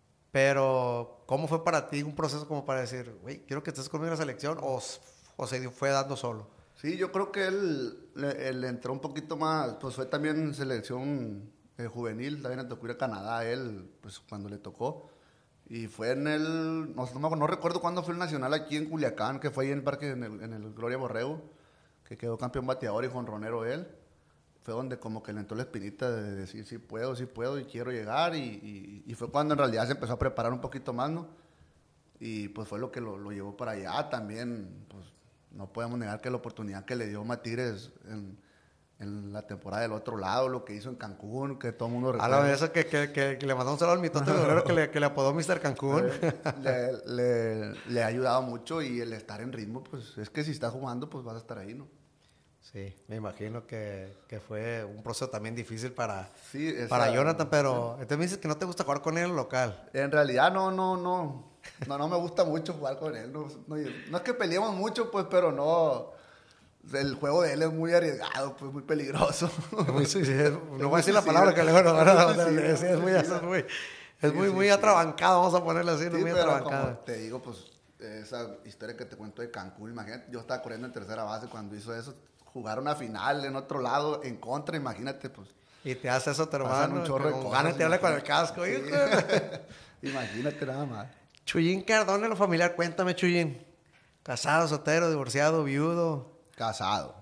pero ¿cómo fue para ti un proceso como para decir, güey, quiero que estés conmigo en la selección? ¿O se fue dando solo? Sí, yo creo que él entró un poquito más, pues fue también selección juvenil, también le tocó ir a Canadá a él, pues cuando le tocó. Y fue en el, no recuerdo cuándo fue el nacional aquí en Culiacán, que fue ahí en el parque, en el Gloria Borrego, que quedó campeón bateador y jonronero él. Fue donde como que le entró la espinita de decir sí puedo y quiero llegar. Y fue cuando en realidad se empezó a preparar un poquito más, ¿no? Y pues fue lo que lo llevó para allá. También, pues no podemos negar que la oportunidad que le dio Matigres en la temporada del otro lado, lo que hizo en Cancún, que todo el mundo recuerda. A la vez que le mandó un saludo al mitote Guerrero que le apodó Mr. Cancún. Le ha ayudado mucho y el estar en ritmo, pues es que si estás jugando, pues vas a estar ahí, ¿no? Sí, me imagino que fue un proceso también difícil para para Jonathan, pero entonces me dices que no te gusta jugar con él en el local. En realidad no me gusta mucho jugar con él. No es que peleemos mucho, pues, pero no. El juego de él es muy arriesgado, pues muy peligroso. No voy a decir la palabra que le voy a es muy atrabancado, vamos a ponerle así, muy atrabancado. Como te digo, pues esa historia que te cuento de Cancún, imagínate, yo estaba corriendo en tercera base cuando hizo eso, jugar una final en otro lado, en contra, imagínate, pues. Y te hace eso tu hermano, un chorro de cosas. Gana te habla con el casco, sí. Imagínate nada más. Chuyín Cardona, lo familiar, cuéntame, Chuyín. ¿Casado, soltero, divorciado, viudo? Casado.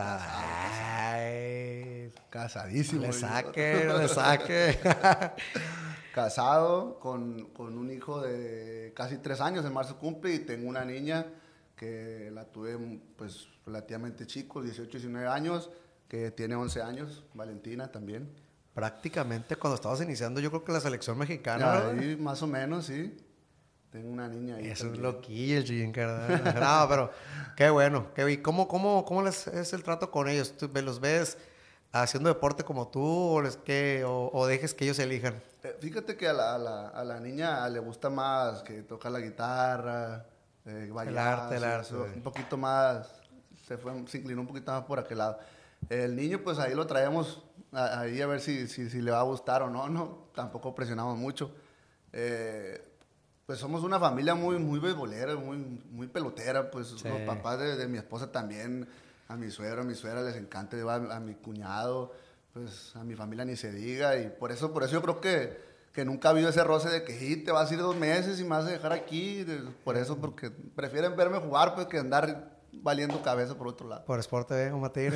Ay, casadísimo. Le saque. Casado con un hijo de casi 3 años, en marzo cumple, y tengo una niña que la tuve pues relativamente chico, 18, 19 años, que tiene 11 años, Valentina también. Prácticamente cuando estabas iniciando, yo creo que la selección mexicana. Ahí, más o menos, sí. Tengo una niña ahí. Es un loquillo el Chuyín Cardona. No, pero qué bueno. ¿Cómo es el trato con ellos? ¿Tú los ves haciendo deporte como tú o dejes que ellos elijan? Fíjate que a la niña le gusta más que tocar la guitarra, bailar. El arte. Un poquito más, se inclinó un poquito más por aquel lado. El niño, pues ahí lo traemos ahí a ver si le va a gustar o no. No, tampoco presionamos mucho. Pues somos una familia muy beisbolera, muy pelotera, pues sí. Los papás de mi esposa también, a mi suegro, a mi suegra les encanta, a mi cuñado, pues a mi familia ni se diga, y por eso yo creo que nunca ha habido ese roce de que te vas a ir 2 meses y me vas a dejar aquí, por eso, porque prefieren verme jugar pues que andar valiendo cabeza por otro lado. Por Sport TV, como Tigre.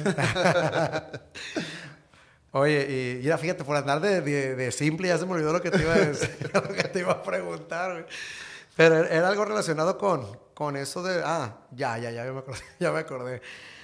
Oye, y ya fíjate, por andar de simple ya se me olvidó lo que te iba a decir, lo que te iba a preguntar, güey. Pero era algo relacionado con eso de... ya me acordé.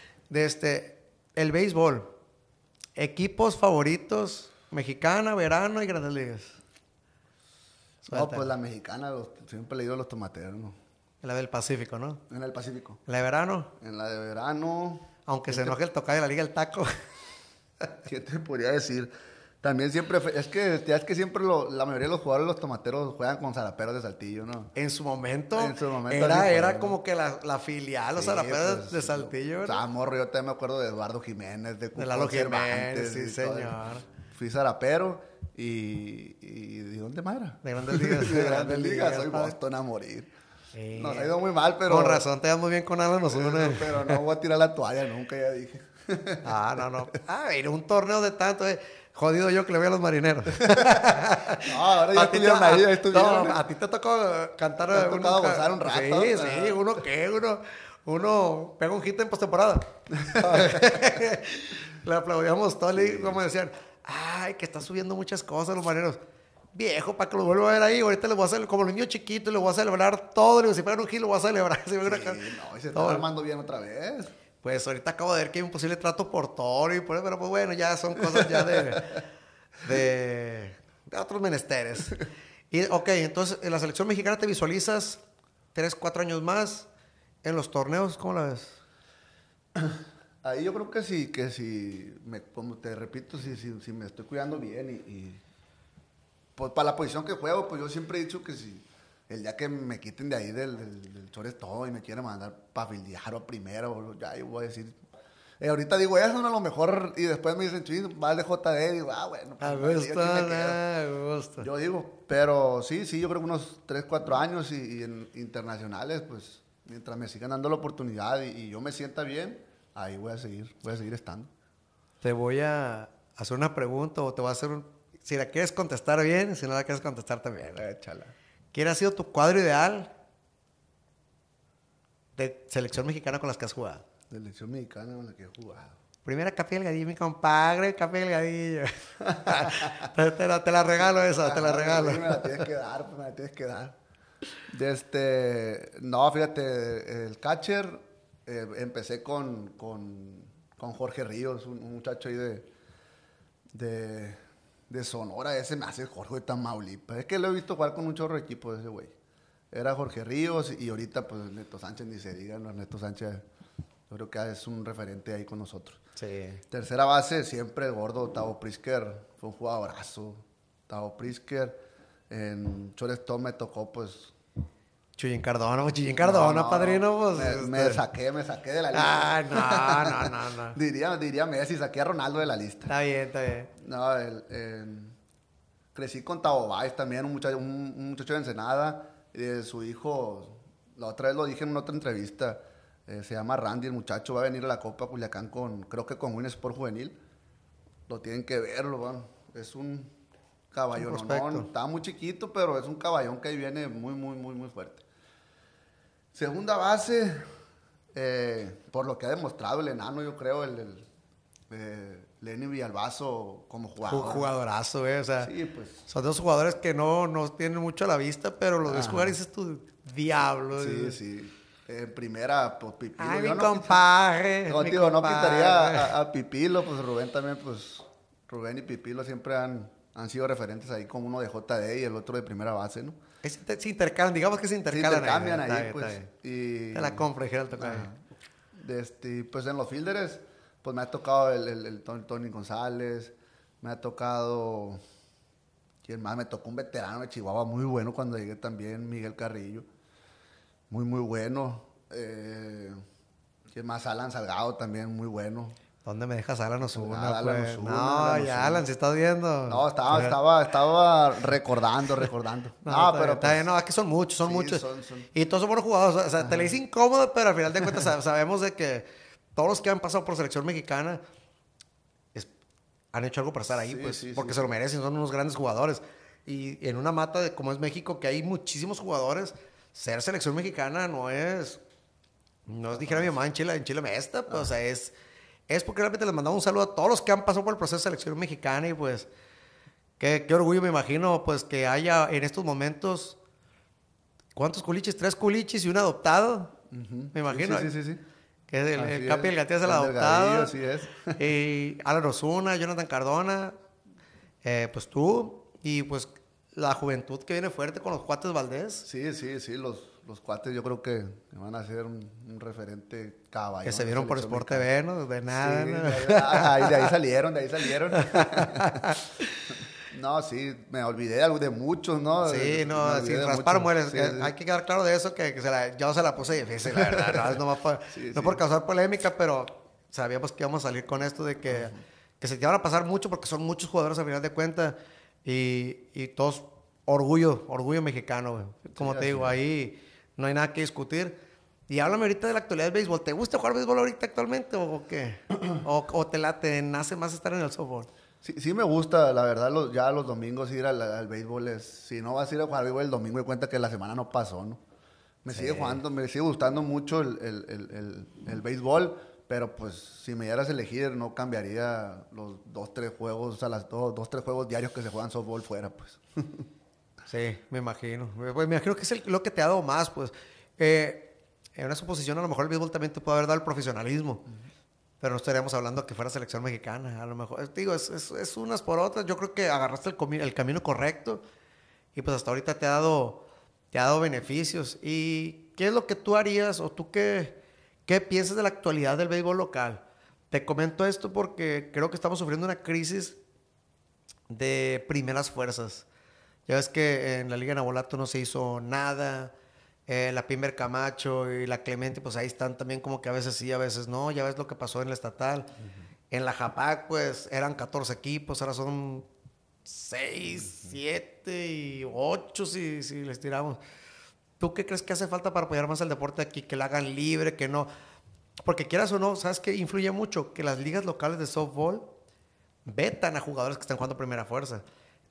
El béisbol. Equipos favoritos, mexicana, verano y Grandes Ligas. No, pues la mexicana, siempre he leído los tomateros, ¿no? La del Pacífico, ¿no? En el Pacífico. ¿La de verano? En la de verano... Aunque se enoje el tocayo de la Liga, el Taco... ¿Qué te podría decir? También siempre, es que siempre la mayoría de los jugadores de los tomateros juegan con zaraperos de Saltillo, ¿no? En su momento era era como que la filial, los zaraperos pues, de Saltillo. Estaba morro, yo también me acuerdo de Eduardo Jiménez, de Lalo Jiménez, sí, señor. Fui zarapero y ¿de dónde más era? De Grandes Ligas. De Grandes Ligas, soy Boston a morir. Nos ha ido muy mal, pero... Con razón, te das muy bien con Alan Osuna. Pero no voy a tirar la toalla nunca, ya dije. No. Ir a un torneo de tanto, jodido yo que le voy a los marineros. No, ahora ya estuvieron ahí, estuvieron. No, a ti te tocó cantar. Te ha tocado gozar un rato. Sí, uno pega un hit en postemporada. Le aplaudíamos todo y como decían, que está subiendo muchas cosas los marineros. Viejo, para que lo vuelva a ver ahí, ahorita les voy a hacer como los niños chiquitos, les voy a celebrar todo, y si pegan un hit, lo voy a celebrar. Y se está armando bien otra vez. Pues ahorita acabo de ver que hay un posible trato por toro, pero pues bueno, ya son cosas ya de otros menesteres. Y ok, entonces en la selección mexicana te visualizas 3, 4 años más en los torneos, ¿cómo la ves? Ahí yo creo que sí, como te repito, si me estoy cuidando bien y pues para la posición que juego, pues yo siempre he dicho que si el día que me quiten de ahí del shortstop y me quieren mandar para fildear o primero, ya yo voy a decir, ahorita digo, eso no es lo mejor, y después me dicen, ching, va al de JD, y digo, bueno. Pues, me gusta. Yo digo, pero sí, yo creo que unos 3, 4 años y en internacionales, pues, mientras me sigan dando la oportunidad y yo me sienta bien, ahí voy a seguir estando. Te voy a hacer una pregunta o te voy a hacer si la quieres contestar bien, si no la quieres contestar también. Échala. ¿Quién ha sido tu cuadro ideal de selección mexicana con las que has jugado? Selección mexicana con la que he jugado. Primera Capi Delgadillo, mi compadre, Capi Delgadillo. te la regalo esa, te la regalo. Sí, me la tienes que dar, pues me la tienes que dar. No, fíjate, el catcher, empecé con Jorge Ríos, un muchacho ahí de Sonora. Ese me hace Jorge de Tamaulipas. Es que lo he visto jugar con un chorro de equipo de ese güey. Era Jorge Ríos y ahorita pues Ernesto Sánchez, ni se diga, ¿no? Ernesto Sánchez yo creo que es un referente ahí con nosotros. Sí. Tercera base, siempre el gordo Tavo Prisker, fue un jugadorazo. Tavo Prisker, en shortstop me tocó pues... Chuyín Cardona, padrino, pues... Me saqué de la lista. Ah, no. Diría Messi, saqué a Ronaldo de la lista. Está bien. No, crecí con Tavo Báez también, un muchacho de Ensenada. Su hijo, la otra vez lo dije en una otra entrevista, se llama Randy, el muchacho, va a venir a la Copa Culiacán creo que con Winsport Juvenil. Lo tienen que verlo, bueno. Es un caballón, no, está muy chiquito, pero es un caballón que ahí viene muy fuerte. Segunda base, por lo que ha demostrado el enano, yo creo, Lenny Villalbazo como jugador. Jugadorazo, o sea, sí, pues. Son dos jugadores que no tienen mucho a la vista, pero los ves jugar y dices tú, diablo. Sí. En primera, pues Pipilo. Ay, mi compadre. No quitaría a Pipilo, pues Rubén también, pues Rubén y Pipilo siempre han sido referentes ahí, como uno de JD y el otro de primera base, ¿no? Se intercalan, digamos que se intercalan ahí, pues. Y te la compro, dijera el tocayo. Pues en los fielders, pues me ha tocado el Tony González, me ha tocado... ¿Quién más? Me tocó un veterano de Chihuahua muy bueno cuando llegué también, Miguel Carrillo. Muy bueno. ¿Quién más? Alan Salgado también, muy bueno. ¿Dónde me dejas Alan Osuna? Alan Pues? Osuna, No, ya Alan, si estás viendo. No, estaba recordando. Pero está bien, no, aquí son muchos. Y todos son buenos jugadores. O sea, te le hice incómodo, pero al final de cuentas sabemos de que todos los que han pasado por selección mexicana han hecho algo para estar ahí, porque se lo merecen, son unos grandes jugadores. Y en una mata como es México, que hay muchísimos jugadores, ser selección mexicana no es dijera mi mamá en Chile me está, pues, o sea, es porque realmente les mandamos un saludo a todos los que han pasado por el proceso de selección mexicana y pues qué orgullo me imagino pues que haya en estos momentos ¿cuántos culichis? 3 culichis y un adoptado, me imagino. Sí. Que es el Capi Delgadillo es el adoptado. Así es. Y Alan Osuna, Jonathan Cardona, pues tú y pues la juventud que viene fuerte con los cuates Valdés. Sí, los cuates yo creo que van a ser un referente caballo. Que se vieron por Sport TV, ¿no? De nada. Sí, ¿no? de ahí salieron. No, sí, me olvidé de muchos, ¿no? Sí, no, sin raspar mueres. Sí. Hay que quedar claro de eso, que yo se la puse difícil, la verdad. No por causar polémica, pero sabíamos que íbamos a salir con esto de que se te van a pasar mucho porque son muchos jugadores al final de cuentas y todos orgullo mexicano, güey. Como te digo, ahí no hay nada que discutir. Y háblame ahorita de la actualidad del béisbol. ¿Te gusta jugar béisbol ahorita actualmente o qué? ¿O te nace más estar en el softball? Sí me gusta, la verdad, ya los domingos ir al béisbol si no vas a ir a jugar béisbol el domingo, me cuenta que la semana no pasó, ¿no? Me sigue gustando mucho el béisbol, pero pues si me dieras a elegir no cambiaría los 2-3 juegos, o sea, los 2-3 juegos diarios que se juegan softball fuera, pues. Sí, me imagino. Pues me imagino que es lo que te ha dado más, pues. En una suposición, a lo mejor el béisbol también te puede haber dado el profesionalismo. Pero no estaríamos hablando que fuera selección mexicana. A lo mejor, digo, es unas por otras. Yo creo que agarraste el camino correcto. Y pues hasta ahorita te ha dado beneficios. ¿Y qué es lo que tú harías o tú qué piensas de la actualidad del béisbol local? Te comento esto porque creo que estamos sufriendo una crisis de primeras fuerzas. Ya ves que en la Liga Nabolato no se hizo nada. La Pimber Camacho y la Clemente, pues ahí están también como que a veces sí, a veces no. Ya ves lo que pasó en la estatal. En la Japac, pues eran 14 equipos, ahora son 6, 7 y 8 si les tiramos. ¿Tú qué crees que hace falta para apoyar más el deporte aquí? Que la hagan libre, que no... Porque quieras o no, ¿sabes qué? Influye mucho que las ligas locales de softball vetan a jugadores que están jugando primera fuerza.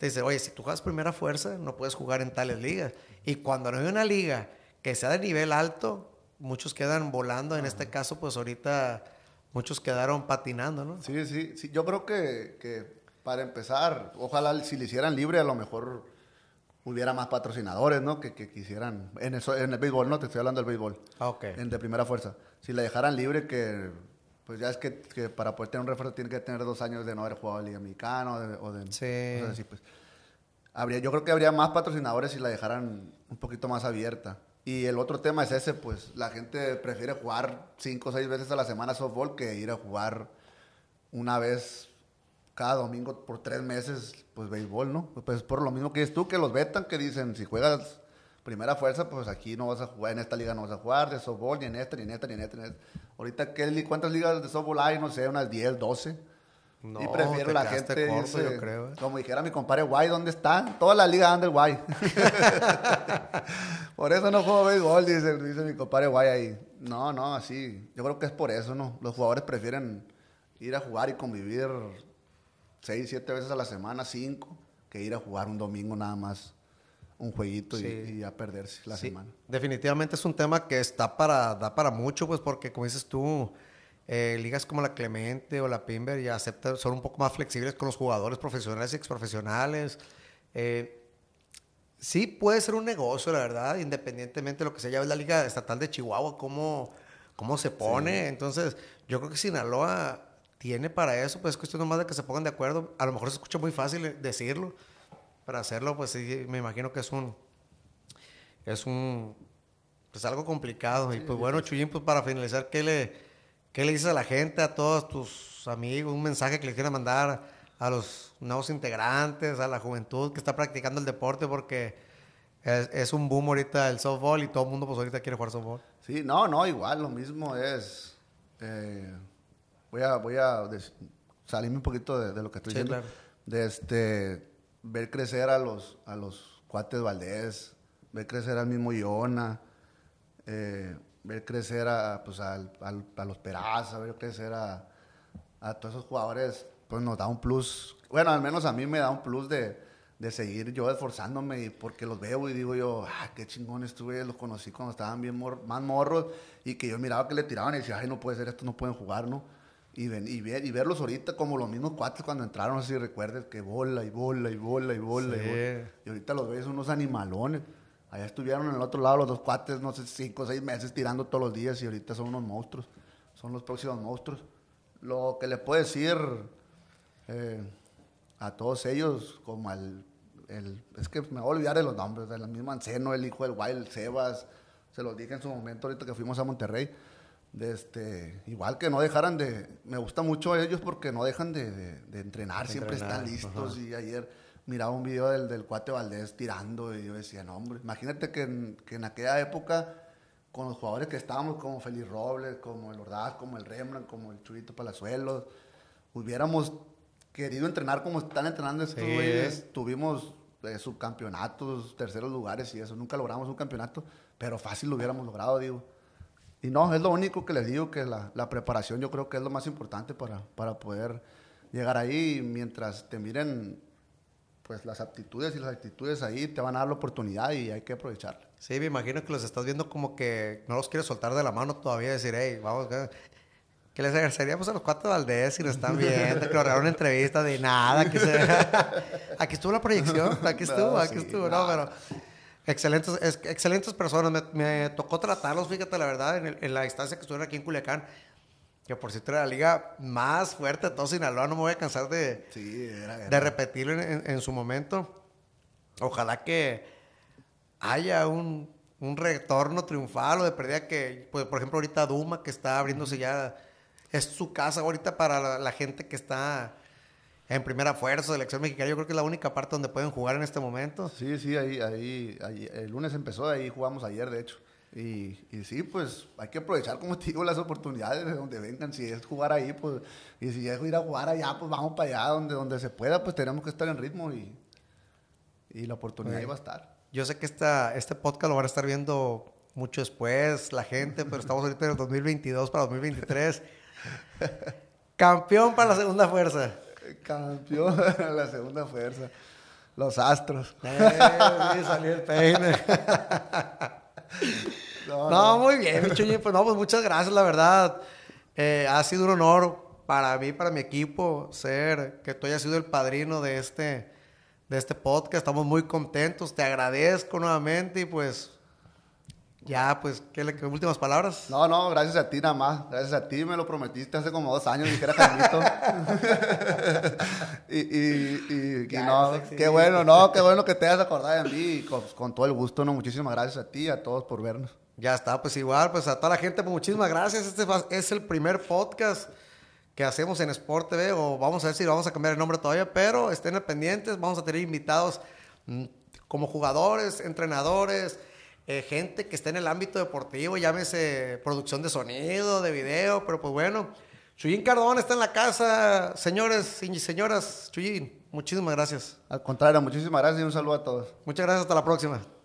te dice, oye, si tú juegas primera fuerza, no puedes jugar en tales ligas. Y cuando no hay una liga que sea de nivel alto, muchos quedan volando. En este caso, pues ahorita muchos quedaron patinando, ¿no? Sí, sí, sí. Yo creo que para empezar, ojalá si le hicieran libre, a lo mejor hubiera más patrocinadores, ¿no? Que quisieran, en el béisbol, ¿no? Te estoy hablando del béisbol. Ah, ok. En de primera fuerza. Si le dejaran libre, pues ya es que para poder tener un refuerzo tiene que tener 2 años de no haber jugado en Liga Mexicana Sí. cosas así, pues. Yo creo que habría más patrocinadores si la dejaran un poquito más abierta. Y el otro tema es ese, pues la gente prefiere jugar 5 o 6 veces a la semana softball que ir a jugar una vez cada domingo por 3 meses, pues béisbol, ¿no? Pues por lo mismo que es tú, que los vetan, que dicen, si juegas primera fuerza, pues aquí no vas a jugar, en esta liga no vas a jugar de softball, ni en esta, ni en esta, ni en esta, ni en esta. Ahorita, ¿cuántas ligas de softball hay? No sé, unas 10, 12. No, Y prefiero la gente corto, dice, yo creo. como dijera mi compadre Guay, ¿dónde están? Todas las ligas andan del Guay. Por eso no juego béisbol, dice mi compadre Guay ahí. No, así. Yo creo que es por eso, ¿no? Los jugadores prefieren ir a jugar y convivir 6, 7 veces a la semana, 5, que ir a jugar un domingo nada más un jueguito y a perderse la semana. Definitivamente es un tema que da para mucho, pues porque como dices tú, ligas como la Clemente o la Pimber ya son un poco más flexibles con los jugadores profesionales y exprofesionales. Sí puede ser un negocio, la verdad, independientemente de lo que sea. Ya ves la Liga Estatal de Chihuahua, cómo se pone. Sí. Entonces, yo creo que Sinaloa tiene para eso, pues es cuestión nomás de que se pongan de acuerdo. A lo mejor se escucha muy fácil decirlo. Para hacerlo, pues sí, me imagino que es pues algo complicado. Sí, y pues bueno, Chuyín, pues para finalizar, ¿qué le dices a la gente, a todos tus amigos, un mensaje que les quieras mandar a los nuevos integrantes, a la juventud que está practicando el deporte? Porque es un boom ahorita el softball y todo el mundo pues ahorita quiere jugar softball. Sí, no, igual, lo mismo es... voy a salirme un poquito de lo que estoy diciendo. Claro. Ver crecer a los cuates Valdés, ver crecer al mismo Iona, ver crecer a los Peraza, ver crecer a todos esos jugadores, pues nos da un plus. Bueno, al menos a mí me da un plus de seguir yo esforzándome, porque los veo y digo yo, qué chingón estuve, los conocí cuando estaban bien más morros, y que yo miraba que le tiraban y decía, ay, no puede ser, estos no pueden jugar, ¿no? Y verlos ahorita como los mismos cuates cuando entraron, no sé si recuerdes, que bola. Y ahorita los ves unos animalones. Allá estuvieron en el otro lado los 2 cuates, no sé, 5 o 6 meses tirando todos los días, y ahorita son unos monstruos. Son los próximos monstruos. Lo que les puedo decir a todos ellos, como es que me voy a olvidar de los nombres, del mismo Anceno, el hijo del Guay, el Sebas, se los dije en su momento ahorita que fuimos a Monterrey. Igual que no dejaran me gusta mucho ellos porque no dejan de entrenar, siempre están listos. Ajá. Y ayer miraba un video del cuate Valdés tirando y yo decía, no hombre, imagínate que en aquella época con los jugadores que estábamos como Félix Robles, como el Ordaz, como el Rembrandt, como el Chuyito Palazuelos, hubiéramos querido entrenar como están entrenando estos güeyes. Tuvimos subcampeonatos, terceros lugares y eso, nunca logramos un campeonato, pero fácil lo hubiéramos logrado, digo. Y no, es lo único que les digo, que la preparación yo creo que es lo más importante para poder llegar ahí. Y mientras te miren pues las aptitudes y las actitudes ahí, te van a dar la oportunidad y hay que aprovecharla. Sí, me imagino que los estás viendo como que no los quieres soltar de la mano todavía, decir, hey, vamos, que les agradeceríamos a los cuates Valdés si nos están viendo, que nos regalaron una entrevista de nada, aquí estuvo la proyección, aquí estuvo, pero... Excelentes personas. Me tocó tratarlos, fíjate, la verdad, en la instancia que estuvieron aquí en Culiacán, que por cierto era la liga más fuerte de todo Sinaloa. No me voy a cansar de repetirlo en su momento. Ojalá que haya un retorno triunfal o de pérdida que, pues, por ejemplo, ahorita Duma, que está abriéndose ya, es su casa ahorita para la gente que está en primera fuerza, selección mexicana. Yo creo que es la única parte donde pueden jugar en este momento. Sí, ahí el lunes empezó, ahí jugamos ayer, de hecho. Y sí, pues hay que aprovechar, como te digo, las oportunidades de donde vengan. Si es jugar ahí, pues, y si es ir a jugar allá, pues vamos para allá, donde se pueda, pues tenemos que estar en ritmo y la oportunidad ahí va a estar. Yo sé que este podcast lo van a estar viendo mucho después la gente, pero estamos ahorita en el 2022 para 2023. Campeón para la segunda fuerza. Campeón, la segunda fuerza. Los astros. Sí, salió el peine. No, muy bien, mi Chuyín. Pues no, pues muchas gracias, la verdad. Ha sido un honor para mí, para mi equipo, que tú hayas sido el padrino de este podcast. Estamos muy contentos. Te agradezco nuevamente y pues ya, pues, ¿qué últimas palabras? No, gracias a ti nada más. Gracias a ti, me lo prometiste hace como 2 años, dijera Carlito. y no, qué bueno que te hayas acordado de mí y con todo el gusto, ¿no? Muchísimas gracias a ti y a todos por vernos. Ya está, pues igual, pues a toda la gente, pues muchísimas gracias. Este es el primer podcast que hacemos en Sport TV, o vamos a ver si vamos a cambiar el nombre todavía, pero estén pendientes, vamos a tener invitados como jugadores, entrenadores, gente que esté en el ámbito deportivo, llámese producción de sonido, de video, pero pues bueno, Chuyín Cardona está en la casa, señores y señoras. Chuyín, muchísimas gracias. Al contrario, muchísimas gracias y un saludo a todos. Muchas gracias, hasta la próxima.